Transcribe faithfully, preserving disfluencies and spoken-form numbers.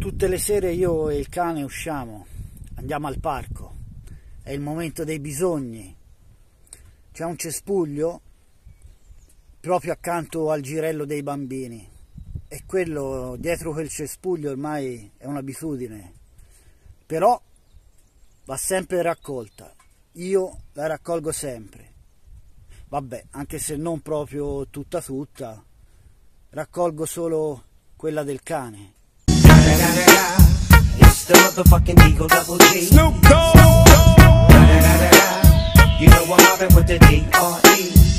Tutte le sere io e il cane usciamo, andiamo al parco, è il momento dei bisogni, c'è un cespuglio proprio accanto al girello dei bambini e quello dietro quel cespuglio ormai è un'abitudine, però va sempre raccolta, io la raccolgo sempre, vabbè, anche se non proprio tutta tutta, raccolgo solo quella del cane. It's the motherfucking Eagle Double G. Snoop Dogg. You know I'm mobbing with the D R E.